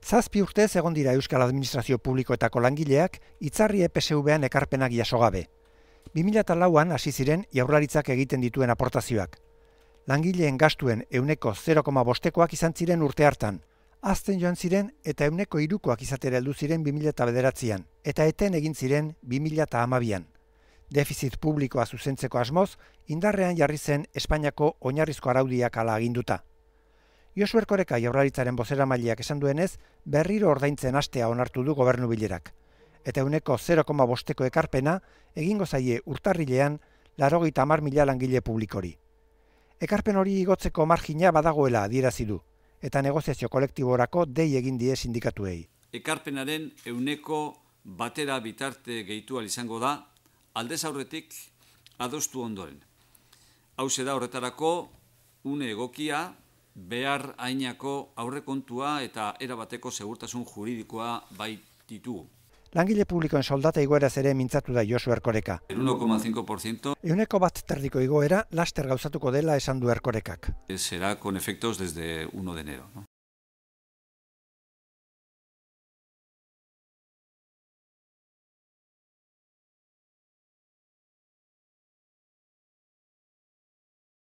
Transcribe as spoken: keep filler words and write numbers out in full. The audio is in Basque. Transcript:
Zazpi urtez egon dira Euskal Administrazio Publikoetako langileak Itzarri P S V-an ekarpenak jaso gabe. bi mila lauan hasi ziren Jaurlaritzak egiten dituen aportazioak. Langileen gastuen ehuneko zero koma bostekoak izan ziren urte hartan, hazten joan ziren eta ehuneko hirukoak izatera heldu ziren bi mila bederatzian, eta eten egin ziren bi mila hamabian. Defizit publikoa zuzentzeko asmoz, indarrean jarri zen Espainiako oinarrizko araudiak hala aginduta. Josu Erkoreka Jaurlaritzaren bozeramaileak esan duenez, berriro ordaintzen hastea onartu du gobernu bilerak. Eta ehuneko zero koma bosteko ekarpena egingo zaie urtarrilean laurogeita hamar mila langile publikori. Ekarpen hori igotzeko margina badagoela adierazi du, eta negoziazio kolektiborako dei egin die sindikatuei. Ekarpenaren ehuneko batera bitarte gehitu ahal izango da, aldez aurretik adostu ondoren. Hauxe da horretarako une egokia, behar hainako aurrekontua eta erabateko segurtasun juridikoa baititugu. Langile publikoen soldata igoeraz ere mintzatu da Josu Erkoreka. uno koma cinco por ciento. Ehuneko bat terdiko igoera laster gauzatuko dela esan du Erkorekak. Será con efectos desde uno de enero, ¿no?